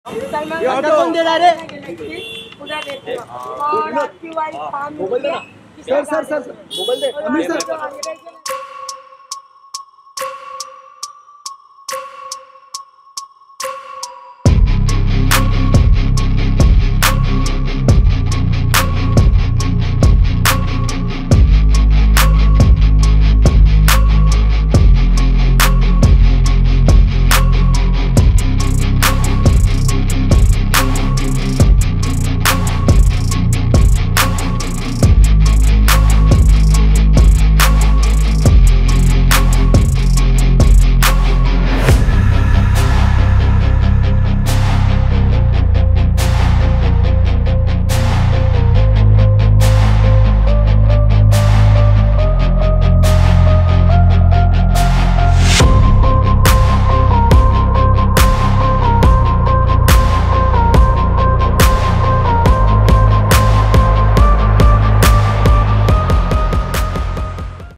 कौन दे रहा रे? और आपकी वाइफ काम सर मोबाइल दे। अमीर सर